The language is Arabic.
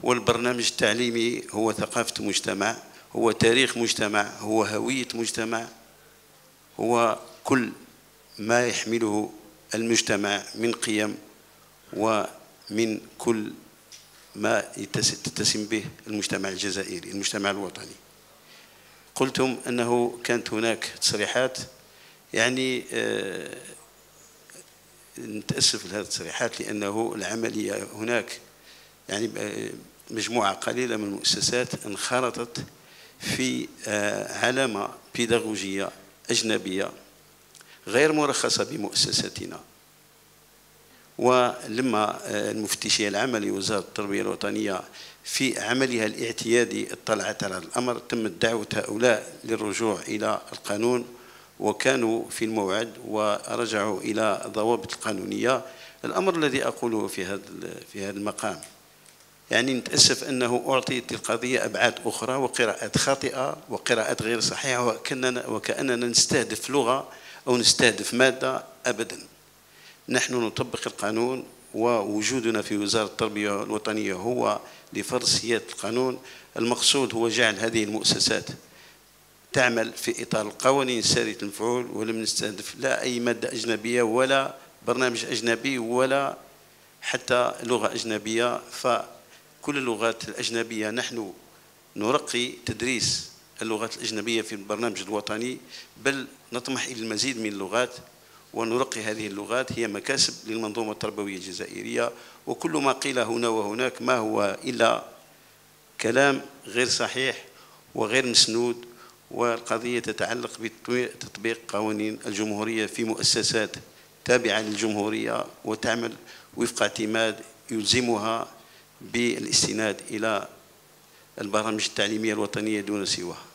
والبرنامج التعليمي هو ثقافة مجتمع، هو تاريخ مجتمع، هو هوية مجتمع، هو كل ما يحمله المجتمع من قيم ومن كل ما تتسم به المجتمع الجزائري، المجتمع الوطني. قلتم أنه كانت هناك تصريحات، يعني نتأسف لهذه التصريحات، لأنه العملية هناك يعني مجموعة قليلة من المؤسسات انخرطت في علامة بيداغوجية أجنبية غير مرخصة بمؤسستنا. ولما المفتشية العامة لوزارة التربية الوطنية في عملها الاعتيادي اطلعت على الأمر، تمت دعوة هؤلاء للرجوع إلى القانون، وكانوا في الموعد ورجعوا إلى الضوابط القانونية. الأمر الذي أقوله في هذا المقام، يعني نتأسف أنه أعطيت القضية أبعاد أخرى وقراءات خاطئة وقراءات غير صحيحة، وكأننا نستهدف لغة أو نستهدف مادة. أبدا، نحن نطبق القانون، ووجودنا في وزارة التربية الوطنية هو لفرض سيادة القانون. المقصود هو جعل هذه المؤسسات تعمل في إطار القوانين السارية المفعول، ولم نستهدف لا أي مادة أجنبية ولا برنامج أجنبي ولا حتى لغة أجنبية. فكل اللغات الأجنبية نحن نرقي تدريس اللغات الأجنبية في البرنامج الوطني، بل نطمح إلى المزيد من اللغات ونرقي هذه اللغات. هي مكاسب للمنظومة التربوية الجزائرية، وكل ما قيل هنا وهناك ما هو إلا كلام غير صحيح وغير مسنود. والقضية تتعلق بتطبيق قوانين الجمهورية في مؤسسات تابعة للجمهورية وتعمل وفق اعتماد يلزمها بالاستناد إلى البرامج التعليمية الوطنية دون سواه.